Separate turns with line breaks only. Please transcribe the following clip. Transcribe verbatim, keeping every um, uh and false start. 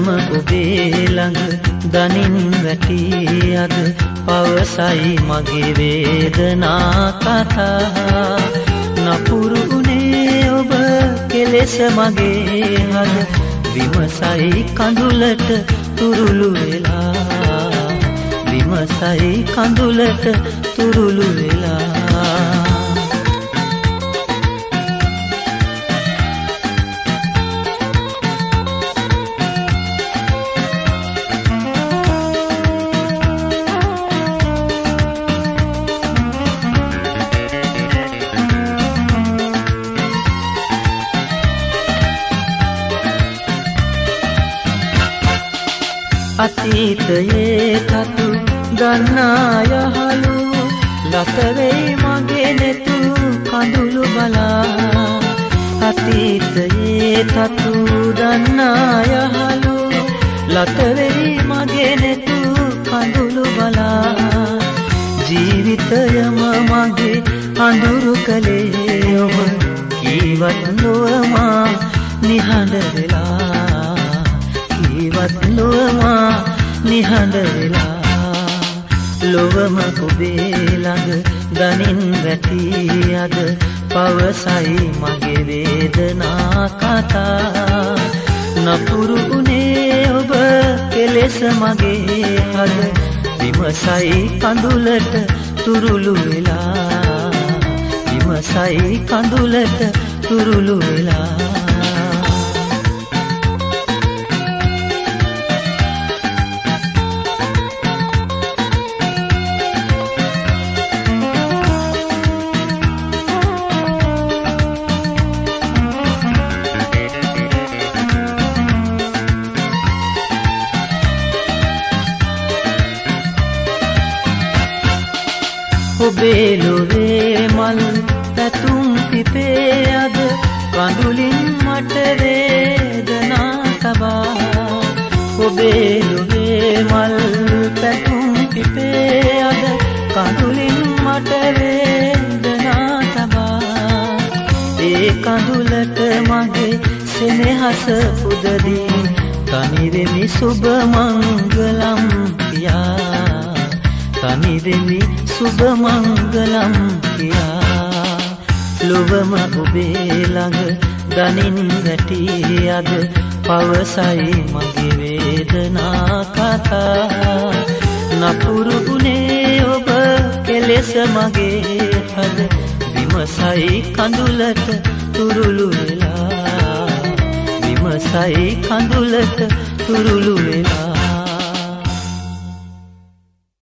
ලොවම ඔබේ ළඟ දනින් වැටි අද පවසයි මගේ වේදනා කතා නපුරු උනේ ඔබ කෙලෙස මගේ හද විමසයි කඳුලට තුරුළු වෙලා විමසයි කඳුලට තුරුළු වෙලා අතීතයේ තතු දන්නා යහළු ලත වෙයි මගේ නෙතු කඳුළු බලා අතීතයේ තතු දන්නා යහළු ලත වෙයි මගේ නෙතු කඳුළු බලා ජීවිතයම මගේ අඳුරු කලේ ඔබ කීවත් නොමා නිහඬ වෙලා කීවත් නොමා නිහඬ වෙලා ලොවම ඔබේ ළඟ දනින් වැටි අද පවසයි මගේ වේදනා කතා නපුරු උනේ ඔබ කෙලෙස මගේ හද විමසයි කඳුලට තුරුළු වෙලා විමසයි කඳුලට තුරුළු වෙලා ඔබේ ලොවේ මල් පැතුම් පිපේ අද කඳුලින් මට වේදනා තබා ඔබේ ලොවේ මල් පැතුම් පිපේ අද කඳුලින් මට වේදනා තබා ඒ කඳුලට මගේ සෙනෙහස පුදදී තනි වෙමි සුබ මංගලම් කියා තනි වෙමි සුබ මංගලම් කියා ලොවම ඔබේ ළඟ දනින් වැටි අද පවසයි මගේ වේදනා කතා නපුරු උනේ ඔබ කෙලෙස මගේ හද විමසයි කඳුලට තුරුළු වෙලා විමසයි කඳුලට තුරුළු වෙලා